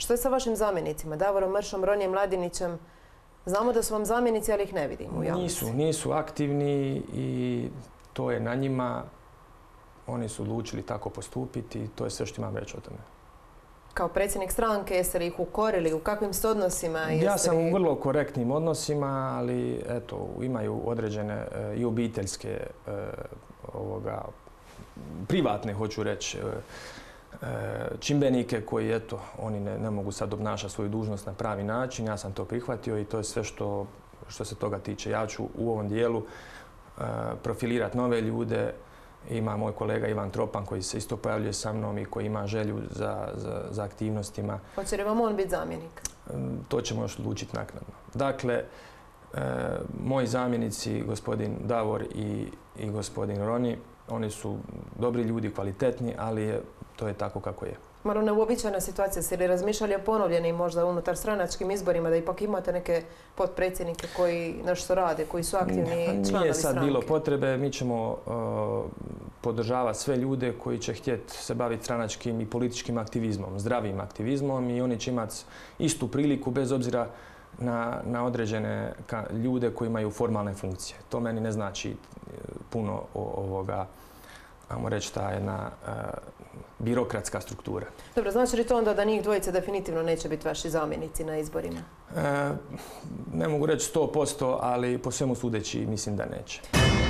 Što je sa vašim zamjenicima, Davorom Mršom, Ronijem Ladinićem? Znamo da su vam zamjenici, ali ih ne vidimo u javnosti. Nisu aktivni i to je na njima. Oni su odlučili tako postupiti i to je sve što imam reći o tome. Kao predsjednik stranke, jeste li ih ukorili? U kakvim ste odnosima? Ja sam u vrlo korektnim odnosima, ali eto, imaju određene i obiteljske, privatne, hoću reći, čimbenike koji, eto, oni ne mogu sad obnašati svoju dužnost na pravi način. Ja sam to prihvatio i to je sve što se toga tiče. Ja ću u ovom dijelu profilirati nove ljude. Ima moj kolega Ivan Tropan koji se isto pojavljuje sa mnom i koji ima želju za aktivnostima. Hoće li vam on biti zamjenik? To ćemo još odlučiti naknadno. Dakle, moji zamjenici, gospodin Davor i gospodin Roni, oni su dobri ljudi, kvalitetni, ali to je tako kako je. Malo neuobičajena situacija. Ste li razmišljali o ponovljenim možda unutar stranačkim izborima da ipak imate neke potpredsjednike koji nešto rade, koji su aktivni članovi stranke? Nije sad bilo potrebe. Mi ćemo podržavati sve ljude koji će htjeti se baviti stranačkim i političkim aktivizmom, zdravim aktivizmom i oni će imati istu priliku bez obzira na određene ljude koji imaju formalne funkcije. To meni ne znači puno ovoga, ajmo reći, ta jedna birokratska struktura. Dobro, znači li to onda da njih dvojice definitivno neće biti vaši zamjenici na izborima? Ne mogu reći 100%, ali po svemu sudeći mislim da neće.